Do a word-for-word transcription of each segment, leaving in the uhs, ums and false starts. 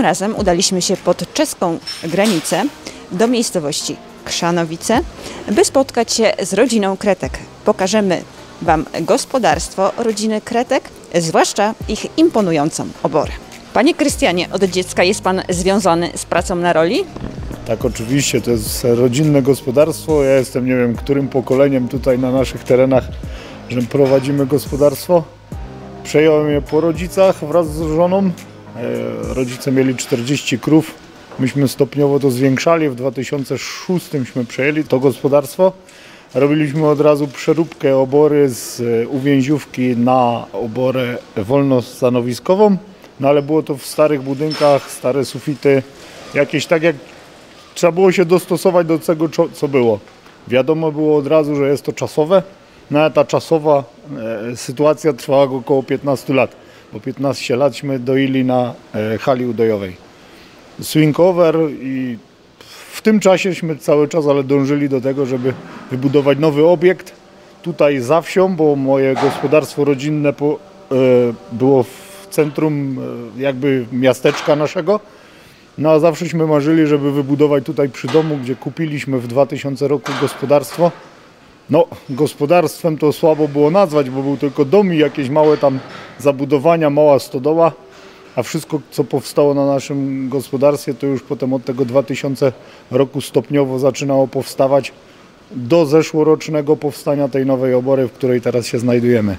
razem udaliśmy się pod czeską granicę do miejscowości Krzanowice, by spotkać się z rodziną Kretek. Pokażemy Wam gospodarstwo rodziny Kretek, zwłaszcza ich imponującą oborę. Panie Krystianie, od dziecka jest Pan związany z pracą na roli? Tak, oczywiście, to jest rodzinne gospodarstwo. Ja jestem, nie wiem, którym pokoleniem tutaj na naszych terenach, że prowadzimy gospodarstwo. Przejąłem je po rodzicach wraz z żoną. Rodzice mieli czterdzieści krów. Myśmy stopniowo to zwiększali. W dwa tysiące szóstym przejęli to gospodarstwo. Robiliśmy od razu przeróbkę obory z uwięziówki na oborę wolnostanowiskową. No ale było to w starych budynkach, stare sufity. Jakieś tak jak trzeba było się dostosować do tego, co było. Wiadomo było od razu, że jest to czasowe. No ale ta czasowa e, sytuacja trwała około piętnaście lat. Bo piętnaście latśmy doili na e, hali udojowej. Swing over i w tym czaséśmy cały czas ale dążyli do tego, żeby wybudować nowy obiekt tutaj za wsią, bo moje gospodarstwo rodzinne po, e, było w centrum e, jakby miasteczka naszego. No a zawsześmy marzyli, żeby wybudować tutaj przy domu, gdzie kupiliśmy w dwa tysiące roku gospodarstwo. No, gospodarstwem to słabo było nazwać, bo był tylko dom i jakieś małe tam zabudowania, mała stodoła, a wszystko, co powstało na naszym gospodarstwie, to już potem od tego dwa tysiące roku stopniowo zaczynało powstawać do zeszłorocznego powstania tej nowej obory, w której teraz się znajdujemy.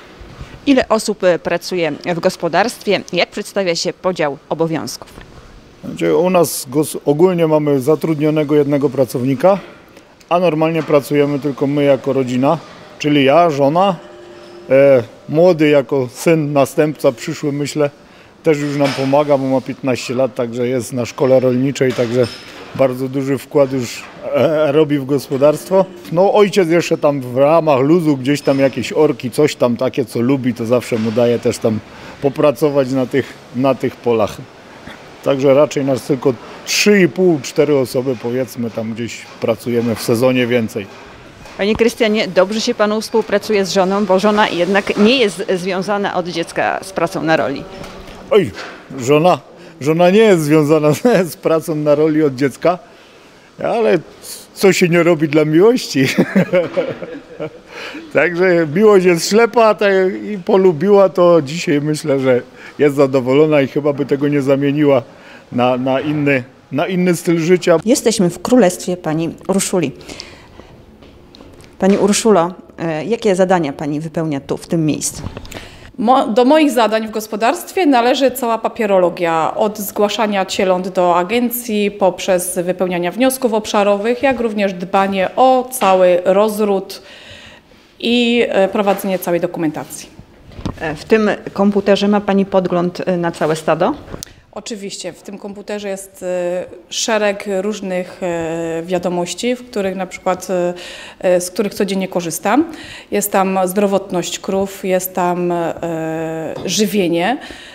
Ile osób pracuje w gospodarstwie? Jak przedstawia się podział obowiązków? Znaczy, u nas ogólnie mamy zatrudnionego jednego pracownika, a normalnie pracujemy tylko my jako rodzina, czyli ja, żona, e, młody jako syn, następca, przyszły myślę, też już nam pomaga, bo ma piętnaście lat, także jest na szkole rolniczej, także bardzo duży wkład już e, robi w gospodarstwo. No ojciec jeszcze tam w ramach luzu gdzieś tam jakieś orki, coś tam takie co lubi, to zawsze mu daje też tam popracować na tych, na tych polach. Także raczej nas tylko trzy i pół cztery osoby powiedzmy tam gdzieś pracujemy w sezonie więcej. Panie Krystianie, dobrze się Panu współpracuje z żoną, bo żona jednak nie jest związana od dziecka z pracą na roli. Oj, żona, żona nie jest związana z pracą na roli od dziecka, ale co się nie robi dla miłości. Także miłość jest ślepa tak, i polubiła, to dzisiaj myślę, że jest zadowolona i chyba by tego nie zamieniła na, na, inny, na inny styl życia. Jesteśmy w królestwie Pani Urszuli. Pani Urszulo, jakie zadania Pani wypełnia tu, w tym miejscu? Do moich zadań w gospodarstwie należy cała papierologia, od zgłaszania cieląt do agencji, poprzez wypełnianie wniosków obszarowych, jak również dbanie o cały rozród i prowadzenie całej dokumentacji. W tym komputerze ma Pani podgląd na całe stado? Oczywiście, w tym komputerze jest szereg różnych wiadomości, w których na przykład, z których codziennie korzystam. Jest tam zdrowotność krów, jest tam żywienie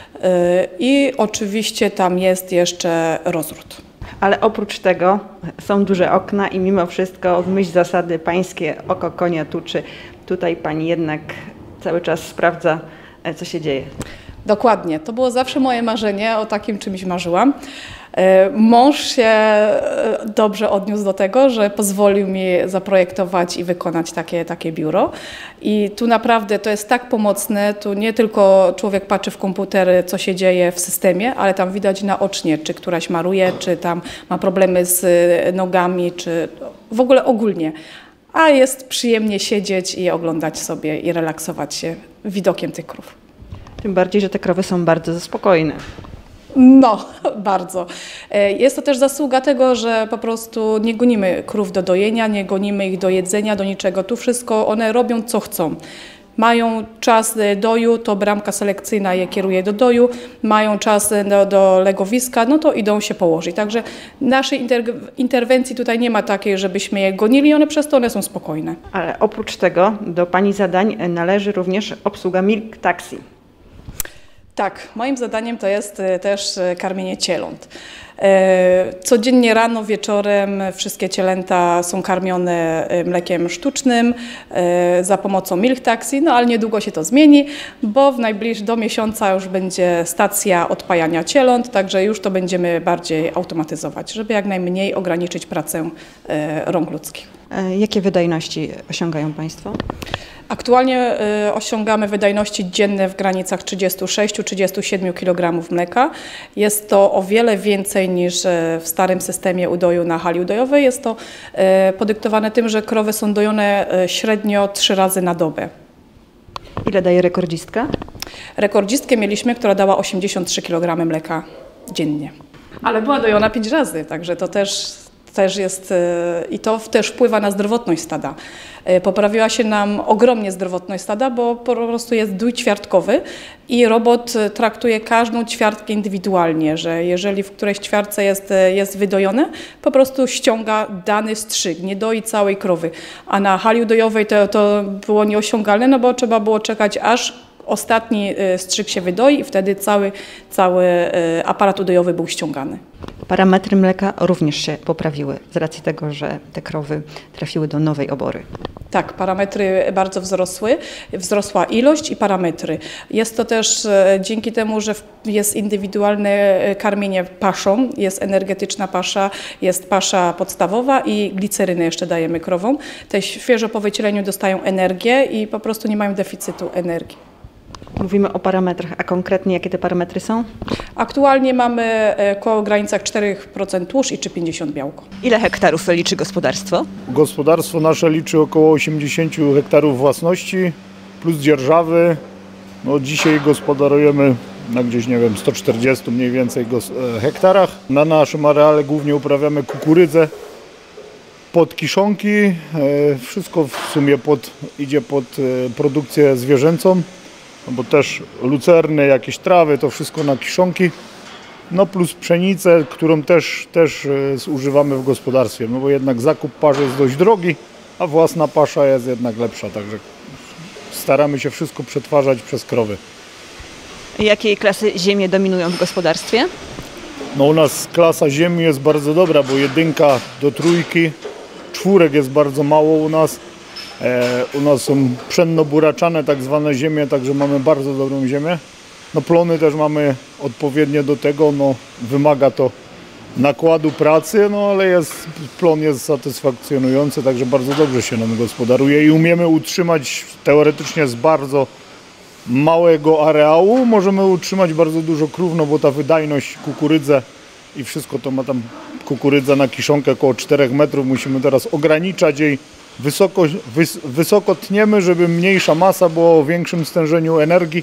i oczywiście tam jest jeszcze rozród. Ale oprócz tego są duże okna i mimo wszystko w myśl zasady pańskie oko konia tuczy, tutaj Pani jednak cały czas sprawdza, co się dzieje. Dokładnie. To było zawsze moje marzenie, o takim czymś marzyłam. Mąż się dobrze odniósł do tego, że pozwolił mi zaprojektować i wykonać takie, takie biuro. I tu naprawdę to jest tak pomocne, tu nie tylko człowiek patrzy w komputery, co się dzieje w systemie, ale tam widać naocznie, czy któraś maruje, czy tam ma problemy z nogami, czy w ogóle ogólnie. A jest przyjemnie siedzieć i oglądać sobie i relaksować się widokiem tych krów. Tym bardziej, że te krowy są bardzo spokojne. No, bardzo. Jest to też zasługa tego, że po prostu nie gonimy krów do dojenia, nie gonimy ich do jedzenia, do niczego. Tu wszystko one robią, co chcą. Mają czas doju, to bramka selekcyjna je kieruje do doju. Mają czas do, do legowiska, no to idą się położyć. Także naszej inter interwencji tutaj nie ma takiej, żebyśmy je gonili, one przez to one są spokojne. Ale oprócz tego do Pani zadań należy również obsługa milk taxi. Tak, moim zadaniem to jest też karmienie cieląt. Codziennie rano, wieczorem wszystkie cielęta są karmione mlekiem sztucznym za pomocą Milk Taxi, no ale niedługo się to zmieni, bo w najbliższym do miesiąca już będzie stacja odpajania cieląt, także już to będziemy bardziej automatyzować, żeby jak najmniej ograniczyć pracę rąk ludzkich. Jakie wydajności osiągają Państwo? Aktualnie y, osiągamy wydajności dzienne w granicach trzydziestu sześciu do trzydziestu siedmiu kilogramów mleka. Jest to o wiele więcej niż w starym systemie udoju na hali udojowej. Jest to y, podyktowane tym, że krowy są dojone y, średnio trzy razy na dobę. Ile daje rekordzistka? Rekordzistkę mieliśmy, która dała osiemdziesiąt trzy kilogramy mleka dziennie. Ale była dojona pięć razy, także to też... Też jest, i to też wpływa na zdrowotność stada. Poprawiła się nam ogromnie zdrowotność stada, bo po prostu jest dój ćwiartkowy i robot traktuje każdą ćwiartkę indywidualnie, że jeżeli w którejś ćwiartce jest, jest wydojone, po prostu ściąga dany strzyk, nie doi całej krowy. A na hali udojowej to, to było nieosiągalne, no bo trzeba było czekać, aż ostatni strzyk się wydoi i wtedy cały, cały aparat udojowy był ściągany. Parametry mleka również się poprawiły z racji tego, że te krowy trafiły do nowej obory. Tak, parametry bardzo wzrosły, wzrosła ilość i parametry. Jest to też dzięki temu, że jest indywidualne karmienie paszą, jest energetyczna pasza, jest pasza podstawowa i glicerynę jeszcze dajemy krowom. Te świeżo po wycieleniu dostają energię i po prostu nie mają deficytu energii. Mówimy o parametrach, a konkretnie jakie te parametry są? Aktualnie mamy około granicach cztery procent tłuszcz i trzy przecinek pięćdziesiąt białko. Ile hektarów liczy gospodarstwo? Gospodarstwo nasze liczy około osiemdziesiąt hektarów własności plus dzierżawy. No, dzisiaj gospodarujemy na gdzieś, nie wiem, sto czterdziestu mniej więcej hektarach. Na naszym areale głównie uprawiamy kukurydzę pod kiszonki. Wszystko w sumie pod, idzie pod produkcję zwierzęcą. No bo też lucerny, jakieś trawy, to wszystko na kiszonki, no plus pszenicę, którą też, też używamy w gospodarstwie, no bo jednak zakup paszy jest dość drogi, a własna pasza jest jednak lepsza, także staramy się wszystko przetwarzać przez krowy. Jakiej klasy ziemie dominują w gospodarstwie? No u nas klasa ziemi jest bardzo dobra, bo jedynka do trójki, czwórek jest bardzo mało u nas. E, u nas są pszenno-buraczane tak zwane ziemie, także mamy bardzo dobrą ziemię. No plony też mamy odpowiednie do tego, no wymaga to nakładu pracy, no ale jest, plon jest satysfakcjonujący, także bardzo dobrze się nam gospodaruje i umiemy utrzymać teoretycznie z bardzo małego areału, możemy utrzymać bardzo dużo krów, no bo ta wydajność kukurydzę i wszystko to ma tam kukurydza na kiszonkę około czterech metrów, musimy teraz ograniczać jej. Wysoko, wys, wysoko tniemy, żeby mniejsza masa była o większym stężeniu energii,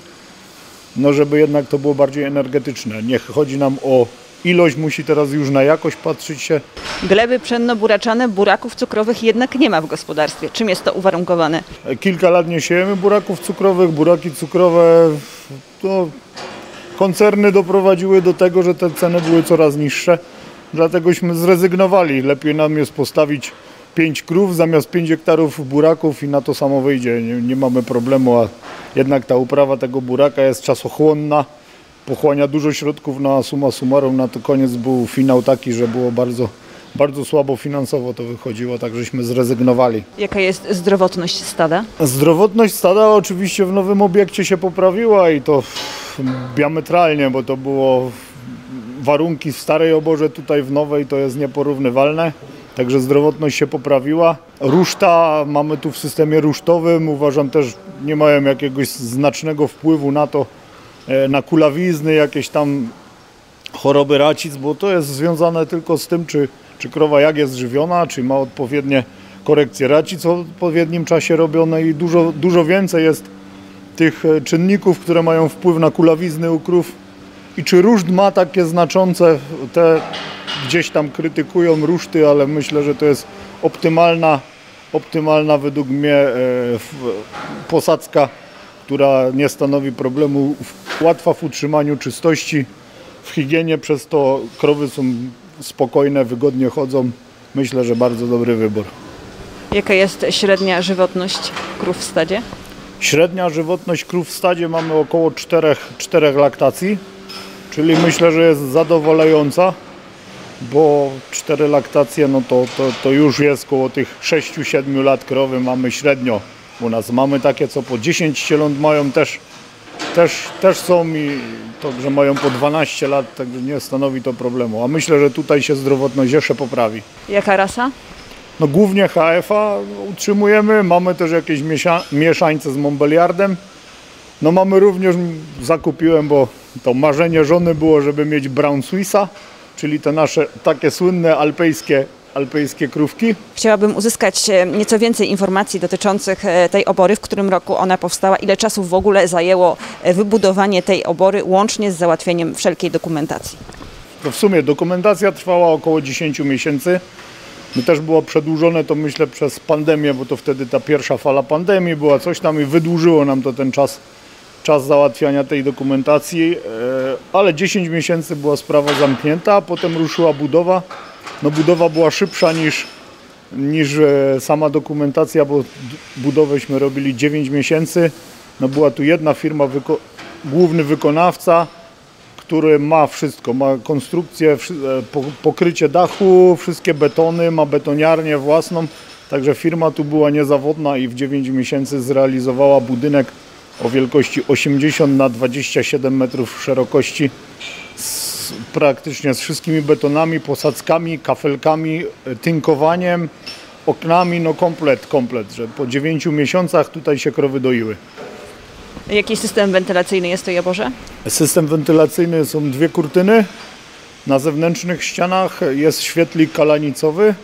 no żeby jednak to było bardziej energetyczne. Nie chodzi nam o ilość, musi teraz już na jakość patrzeć się. Gleby pszenno-buraczane, buraków cukrowych jednak nie ma w gospodarstwie. Czym jest to uwarunkowane? Kilka lat nie siejemy buraków cukrowych, buraki cukrowe, to koncerny doprowadziły do tego, że te ceny były coraz niższe, dlategośmy zrezygnowali. Lepiej nam jest postawić pięć krów zamiast pięć hektarów buraków i na to samo wyjdzie. Nie, nie mamy problemu, a jednak ta uprawa tego buraka jest czasochłonna, pochłania dużo środków, na summa summarum na to koniec był finał taki, że było bardzo, bardzo słabo finansowo to wychodziło, tak żeśmy zrezygnowali. Jaka jest zdrowotność stada? Zdrowotność stada oczywiście w nowym obiekcie się poprawiła i to diametralnie, bo to było warunki w starej oborze, tutaj w nowej to jest nieporównywalne. Także zdrowotność się poprawiła. Ruszta mamy tu w systemie rusztowym. Uważam też, nie mają jakiegoś znacznego wpływu na to, na kulawizny, jakieś tam choroby racic, bo to jest związane tylko z tym, czy, czy krowa jak jest żywiona, czy ma odpowiednie korekcje racic w odpowiednim czasie robione i dużo, dużo więcej jest tych czynników, które mają wpływ na kulawizny u krów. I czy ruszt ma takie znaczące, te gdzieś tam krytykują ruszty, ale myślę, że to jest optymalna, optymalna według mnie e, posadzka, która nie stanowi problemu, łatwa w utrzymaniu czystości, w higienie, przez to krowy są spokojne, wygodnie chodzą. Myślę, że bardzo dobry wybór. Jaka jest średnia żywotność krów w stadzie? Średnia żywotność krów w stadzie mamy około czterech, czterech laktacji, czyli myślę, że jest zadowalająca. bo cztery laktacje, no to, to, to już jest koło tych sześciu siedmiu lat krowy mamy średnio u nas. Mamy takie, co po dziesięć cieląt mają też, też, też są i to, że mają po dwanaście lat, także nie stanowi to problemu. A myślę, że tutaj się zdrowotność jeszcze poprawi. Jaka rasa? No głównie H F a utrzymujemy, mamy też jakieś miesza, mieszańce z Montbéliardem. No mamy również, zakupiłem, bo to marzenie żony było, żeby mieć Brown Swissa, czyli te nasze takie słynne alpejskie, alpejskie krówki. Chciałabym uzyskać nieco więcej informacji dotyczących tej obory, w którym roku ona powstała, ile czasu w ogóle zajęło wybudowanie tej obory, łącznie z załatwieniem wszelkiej dokumentacji. To w sumie dokumentacja trwała około dziesięć miesięcy. No też było przedłużone to myślę przez pandemię, bo to wtedy ta pierwsza fala pandemii była, coś tam i wydłużyło nam to ten czas, czas załatwiania tej dokumentacji, ale dziesięć miesięcy była sprawa zamknięta, a potem ruszyła budowa. No budowa była szybsza niż, niż sama dokumentacja, bo budowęśmy robili dziewięć miesięcy. No była tu jedna firma, wyko główny wykonawca, który ma wszystko, ma konstrukcję, pokrycie dachu, wszystkie betony, ma betoniarnię własną, także firma tu była niezawodna i w dziewięć miesięcy zrealizowała budynek o wielkości osiemdziesiąt na dwadzieścia siedem metrów szerokości, z, praktycznie z wszystkimi betonami, posadzkami, kafelkami, tynkowaniem, oknami, no komplet, komplet, że po dziewięciu miesiącach tutaj się krowy doiły. Jaki system wentylacyjny jest w tej oborze? System wentylacyjny są dwie kurtyny. Na zewnętrznych ścianach jest świetlik kalanicowy.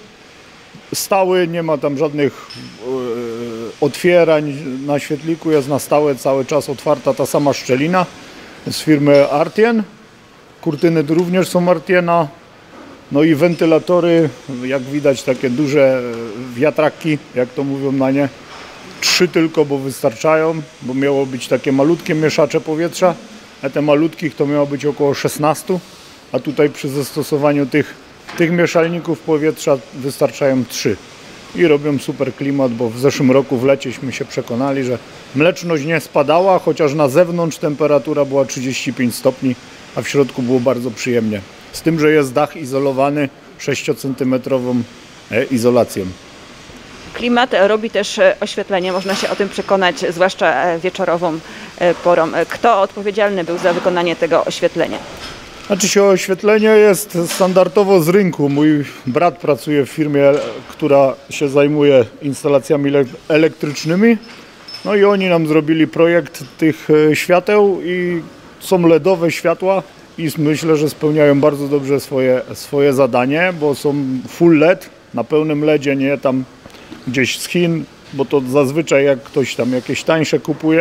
Stały, nie ma tam żadnych yy, otwierań na świetliku. Jest na stałe cały czas otwarta ta sama szczelina z firmy Artien. Kurtyny również są Artiena. No i wentylatory, jak widać takie duże wiatraki, jak to mówią na nie. Trzy tylko, bo wystarczają, bo miało być takie malutkie mieszacze powietrza, a te malutkich to miało być około szesnastu, a tutaj przy zastosowaniu tych, tych mieszalników powietrza wystarczają trzy. I robią super klimat, bo w zeszłym roku w lecieśmy się przekonali, że mleczność nie spadała, chociaż na zewnątrz temperatura była trzydzieści pięć stopni, a w środku było bardzo przyjemnie. Z tym, że jest dach izolowany sześciocentymetrową izolacją. Klimat robi też oświetlenie, można się o tym przekonać, zwłaszcza wieczorową porą. Kto odpowiedzialny był za wykonanie tego oświetlenia? Znaczy się oświetlenie jest standardowo z rynku. Mój brat pracuje w firmie, która się zajmuje instalacjami elektrycznymi. No i oni nam zrobili projekt tych świateł i są ledowe światła i myślę, że spełniają bardzo dobrze swoje, swoje zadanie, bo są full L E D, na pełnym ledzie, nie tam gdzieś z Chin, bo to zazwyczaj jak ktoś tam jakieś tańsze kupuje.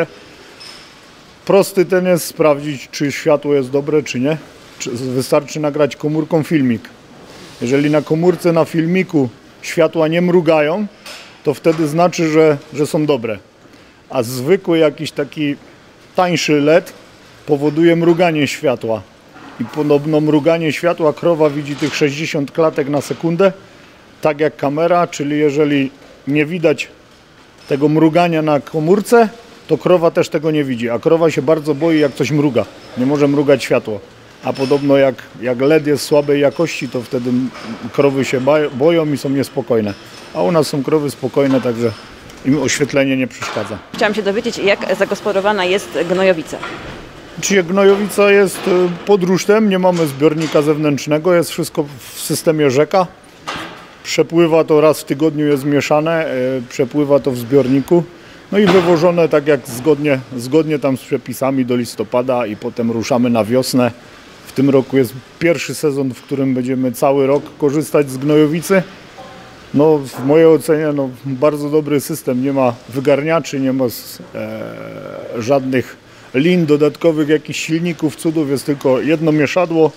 Prosty ten jest sprawdzić, czy światło jest dobre, czy nie. Czy wystarczy nagrać komórką filmik. Jeżeli na komórce, na filmiku światła nie mrugają, to wtedy znaczy, że, że są dobre. A zwykły jakiś taki tańszy L E D powoduje mruganie światła. I podobno mruganie światła, krowa widzi tych sześćdziesiąt klatek na sekundę, tak jak kamera, czyli jeżeli nie widać tego mrugania na komórce, to krowa też tego nie widzi, a krowa się bardzo boi, jak coś mruga, nie może mrugać światło. A podobno jak, jak L E D jest słabej jakości, to wtedy krowy się boją i są niespokojne. A u nas są krowy spokojne, także im oświetlenie nie przeszkadza. Chciałam się dowiedzieć, jak zagospodarowana jest gnojowica. Czyli gnojowica jest pod rusztem, nie mamy zbiornika zewnętrznego, jest wszystko w systemie rzeka. Przepływa to raz w tygodniu, jest mieszane, przepływa to w zbiorniku. No i wywożone tak jak zgodnie, zgodnie tam z przepisami do listopada i potem ruszamy na wiosnę. W tym roku jest pierwszy sezon, w którym będziemy cały rok korzystać z gnojowicy. No w mojej ocenie no, bardzo dobry system, nie ma wygarniaczy, nie ma e, żadnych lin dodatkowych, jakichś silników, cudów, jest tylko jedno mieszadło.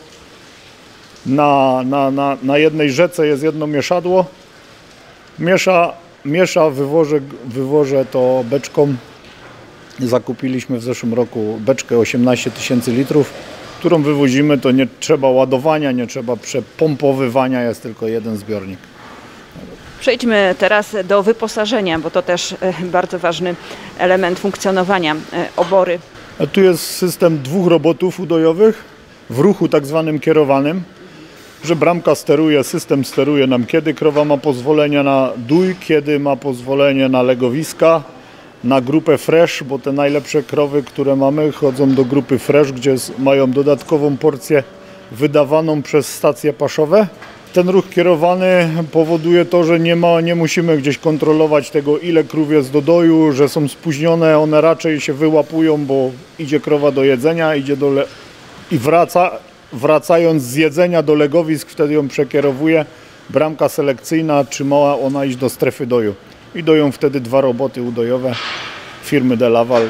Na, na, na, na jednej rzece jest jedno mieszadło. Miesza, miesza wywożę, wywożę to beczką. Zakupiliśmy w zeszłym roku beczkę osiemnaście tysięcy litrów, którą wywozimy. To nie trzeba ładowania, nie trzeba przepompowywania, jest tylko jeden zbiornik. Przejdźmy teraz do wyposażenia, bo to też bardzo ważny element funkcjonowania obory. A tu jest system dwóch robotów udojowych w ruchu tak zwanym kierowanym. że bramka steruje, system steruje nam, kiedy krowa ma pozwolenie na dój, kiedy ma pozwolenie na legowiska, na grupę fresh, bo te najlepsze krowy, które mamy, chodzą do grupy fresh, gdzie mają dodatkową porcję wydawaną przez stacje paszowe. Ten ruch kierowany powoduje to, że nie ma, nie musimy gdzieś kontrolować tego, ile krów jest do doju, że są spóźnione, one raczej się wyłapują, bo idzie krowa do jedzenia, idzie do le... i wraca, wracając z jedzenia do legowisk, wtedy ją przekierowuje. Bramka selekcyjna, czy ma ona iść do strefy doju. I doją wtedy dwa roboty udojowe firmy DeLaval,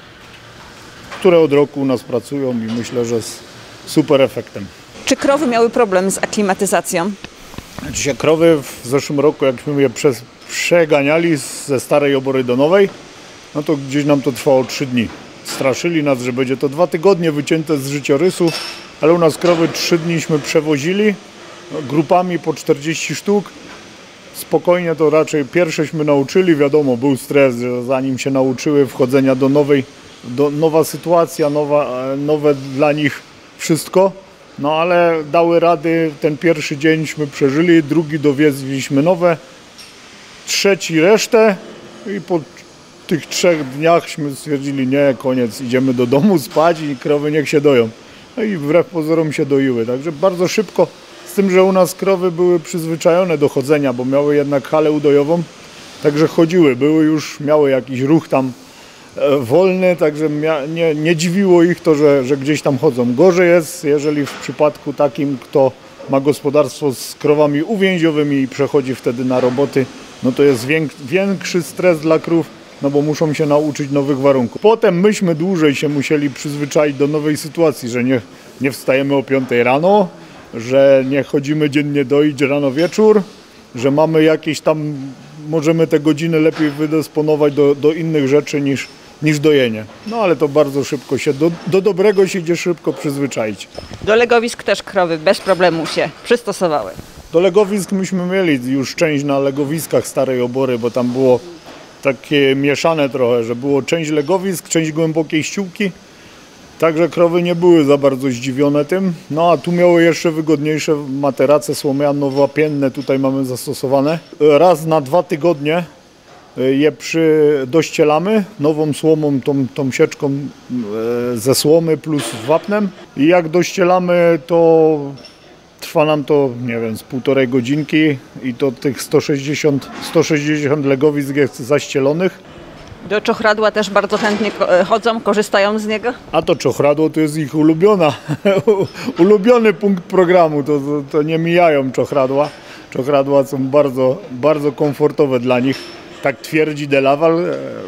które od roku u nas pracują i myślę, że z super efektem. Czy krowy miały problem z aklimatyzacją? Dzisiaj krowy w zeszłym roku, jakśmy je prze, przeganiali ze starej obory do nowej, no to gdzieś nam to trwało trzy dni. Straszyli nas, że będzie to dwa tygodnie wycięte z życiorysu, ale u nas krowy trzy dniśmy przewozili grupami po czterdzieści sztuk. Spokojnie to raczej pierwsześmy nauczyli, wiadomo, był stres, że zanim się nauczyły wchodzenia do nowej, do, nowa sytuacja, nowa, nowe dla nich wszystko. No ale dały rady, ten pierwszy dzięśmy przeżyli, drugi dowieźliśmy nowe, trzeci resztę i po tych trzech dniachśmy stwierdzili, nie, koniec, idziemy do domu spać i krowy niech się doją. No i wbrew pozorom się doiły, także bardzo szybko, z tym, że u nas krowy były przyzwyczajone do chodzenia, bo miały jednak halę udojową, także chodziły, były już, miały jakiś ruch tam wolny, także nie, nie dziwiło ich to, że, że gdzieś tam chodzą. Gorzej jest, jeżeli w przypadku takim, kto ma gospodarstwo z krowami uwięziowymi i przechodzi wtedy na roboty, no to jest większy stres dla krów, no bo muszą się nauczyć nowych warunków. Potem myśmy dłużej się musieli przyzwyczaić do nowej sytuacji, że nie, nie wstajemy o piątej rano, że nie chodzimy dziennie doić rano wieczór, że mamy jakieś tam, możemy te godziny lepiej wydysponować do, do innych rzeczy niż, niż dojenie. No ale to bardzo szybko się, do, do dobrego się idzie szybko przyzwyczaić. Do legowisk też krowy bez problemu się przystosowały. Do legowisk myśmy mieli już część na legowiskach starej obory, bo tam było takie mieszane trochę, że było część legowisk, część głębokiej ściółki. Także krowy nie były za bardzo zdziwione tym. No a tu miały jeszcze wygodniejsze materace słomiano-wapienne, tutaj mamy zastosowane. Raz na dwa tygodnie je przy, dościelamy nową słomą, tą, tą sieczką ze słomy plus wapnem. I jak dościelamy, to trwa nam to, nie wiem, z półtorej godzinki i to tych sto sześćdziesiąt, sto sześćdziesiąt legowisk jest zaścielonych. Do czochradła też bardzo chętnie chodzą, korzystają z niego? A to czochradło to jest ich ulubiona, ulubiony punkt programu, to, to, to nie mijają czochradła. Czochradła są bardzo, bardzo komfortowe dla nich, tak twierdzi DeLaval.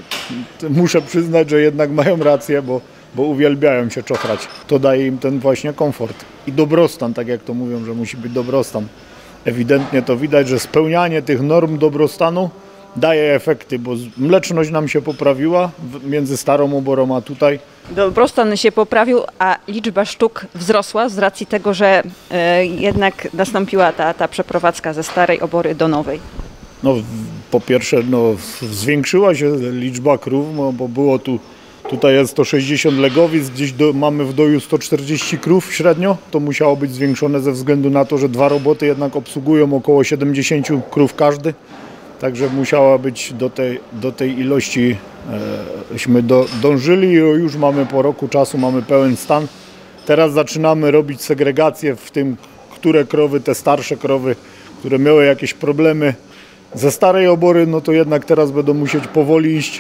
Muszę przyznać, że jednak mają rację, bo, bo uwielbiają się czochrać. To daje im ten właśnie komfort i dobrostan, tak jak to mówią, że musi być dobrostan. Ewidentnie to widać, że spełnianie tych norm dobrostanu daje efekty, bo mleczność nam się poprawiła między starą oborą a tutaj. Dobrostan się poprawił, a liczba sztuk wzrosła z racji tego, że e, jednak nastąpiła ta, ta przeprowadzka ze starej obory do nowej. No, po pierwsze no, zwiększyła się liczba krów, no, bo było tu, tutaj jest sto sześćdziesiąt legowisk, gdzieś do, mamy w doju sto czterdzieści krów średnio. To musiało być zwiększone ze względu na to, że dwa roboty jednak obsługują około siedemdziesiąt krów każdy. Także musiała być do tej, do tej ilości, eśmy do, dążyli i już mamy po roku czasu, mamy pełen stan. Teraz zaczynamy robić segregację w tym, które krowy, te starsze krowy, które miały jakieś problemy ze starej obory, no to jednak teraz będą musieć powoli iść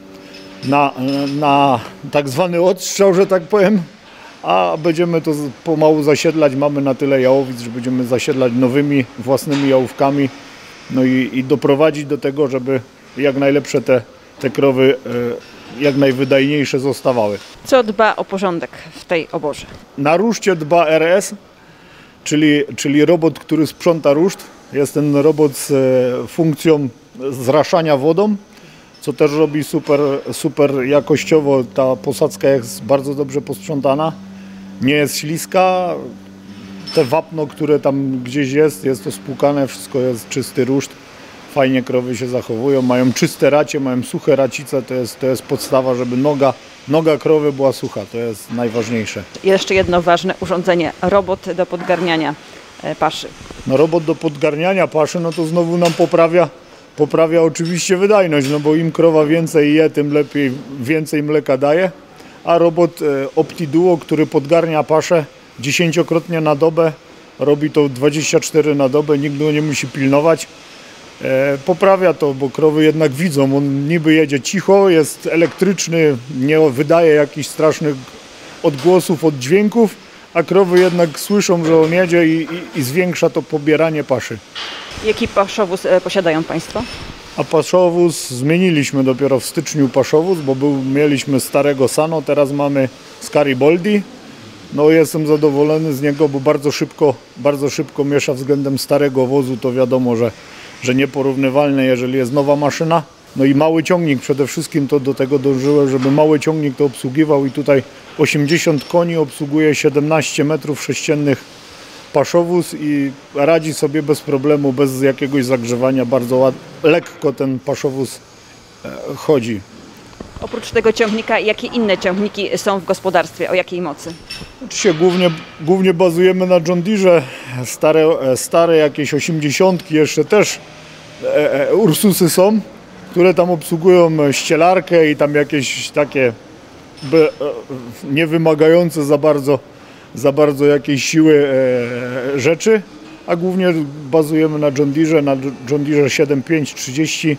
na, na tak zwany odstrzał, że tak powiem, a będziemy to pomału zasiedlać. Mamy na tyle jałowic, że będziemy zasiedlać nowymi, własnymi jałówkami. No i, i doprowadzić do tego, żeby jak najlepsze te, te krowy, e, jak najwydajniejsze zostawały. Co dba o porządek w tej oborze? Na ruszcie dba R S, czyli, czyli robot, który sprząta ruszt. Jest ten robot z e, funkcją zraszania wodą, co też robi super, super jakościowo. Ta posadzka jest bardzo dobrze posprzątana, nie jest śliska. Te wapno, które tam gdzieś jest, jest to spłukane, wszystko jest czysty ruszt. Fajnie krowy się zachowują, mają czyste racie, mają suche racice, to jest, to jest podstawa, żeby noga, noga krowy była sucha, to jest najważniejsze. Jeszcze jedno ważne urządzenie, robot do podgarniania paszy? No robot do podgarniania paszy, no to znowu nam poprawia, poprawia oczywiście wydajność, no bo im krowa więcej je, tym lepiej, więcej mleka daje. A robot OptiDuo, który podgarnia paszę dziesięciokrotnie na dobę, robi to dwadzieścia cztery na dobę, nikt go nie musi pilnować. E, poprawia to, bo krowy jednak widzą, on niby jedzie cicho, jest elektryczny, nie wydaje jakichś strasznych odgłosów, oddźwięków, a krowy jednak słyszą, że on jedzie i, i, i zwiększa to pobieranie paszy. Jaki paszowóz e, posiadają Państwo? A paszowóz zmieniliśmy dopiero w styczniu paszowóz, bo był, mieliśmy starego Sano, teraz mamy Scariboldi. No jestem zadowolony z niego, bo bardzo szybko, bardzo szybko miesza względem starego wozu, to wiadomo, że, że nieporównywalne, jeżeli jest nowa maszyna. No i mały ciągnik, przede wszystkim to do tego dążyłem, żeby mały ciągnik to obsługiwał i tutaj osiemdziesiąt koni obsługuje siedemnaście metrów sześciennych paszowóz i radzi sobie bez problemu, bez jakiegoś zagrzewania, bardzo ład... lekko ten paszowóz chodzi. Oprócz tego ciągnika, jakie inne ciągniki są w gospodarstwie? O jakiej mocy? Oczywiście głównie, głównie bazujemy na John Deere, stare, stare jakieś osiemdziesiątki, jeszcze też e, e, Ursusy są, które tam obsługują ścielarkę i tam jakieś takie be, e, nie wymagające za bardzo, za bardzo jakiejś siły e, rzeczy, a głównie bazujemy na John Deere, na John Deere siedem pięć trzydzieści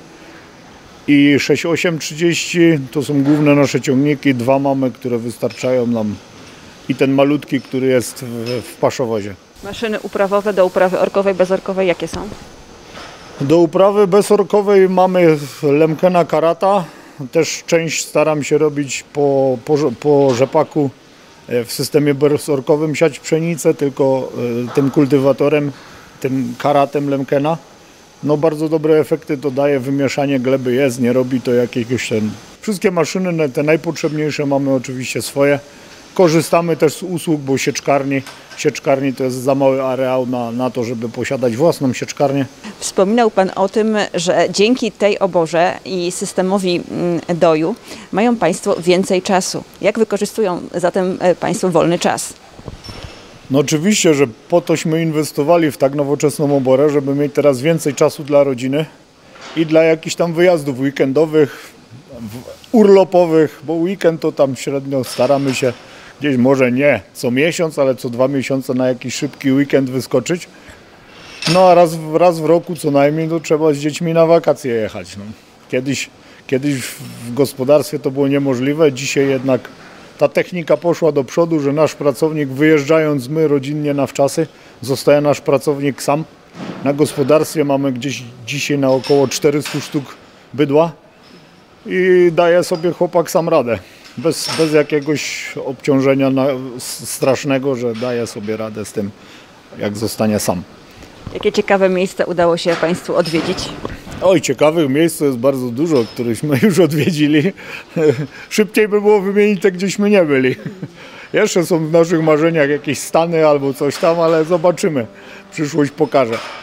i sześć osiem trzydzieści, to są główne nasze ciągniki, dwa mamy, które wystarczają nam i ten malutki, który jest w, w paszowozie. Maszyny uprawowe do uprawy orkowej, bezorkowej jakie są? Do uprawy bezorkowej mamy Lemkena Karata, też część staram się robić po, po, po rzepaku w systemie bezorkowym, siać pszenicę, tylko tym kultywatorem, tym Karatem Lemkena. No bardzo dobre efekty to daje, wymieszanie gleby jest, nie robi to jakiegoś ten... Wszystkie maszyny, te najpotrzebniejsze mamy oczywiście swoje. Korzystamy też z usług, bo sieczkarni, sieczkarni to jest za mały areał na, na to, żeby posiadać własną sieczkarnię. Wspominał Pan o tym, że dzięki tej oborze i systemowi doju mają Państwo więcej czasu. Jak wykorzystują zatem Państwo wolny czas? No oczywiście, że po tośmy inwestowali w tak nowoczesną oborę, żeby mieć teraz więcej czasu dla rodziny i dla jakichś tam wyjazdów weekendowych, urlopowych, bo weekend to tam średnio staramy się gdzieś, może nie co miesiąc, ale co dwa miesiące na jakiś szybki weekend wyskoczyć. No a raz, raz w roku co najmniej to trzeba z dziećmi na wakacje jechać. No. Kiedyś, kiedyś w gospodarstwie to było niemożliwe, dzisiaj jednak ta technika poszła do przodu, że nasz pracownik, wyjeżdżając my rodzinnie na wczasy, zostaje nasz pracownik sam. Na gospodarstwie mamy gdzieś dzisiaj na około czterysta sztuk bydła i daje sobie chłopak sam radę. Bez, bez jakiegoś obciążenia na, strasznego, że daje sobie radę z tym, jak zostanie sam. Jakie ciekawe miejsca udało się Państwu odwiedzić? Oj, ciekawych miejsc jest bardzo dużo, któryśmy już odwiedzili. Szybciej by było wymienić te, gdzieśmy nie byli. Jeszcze są w naszych marzeniach jakieś stany albo coś tam, ale zobaczymy. Przyszłość pokaże.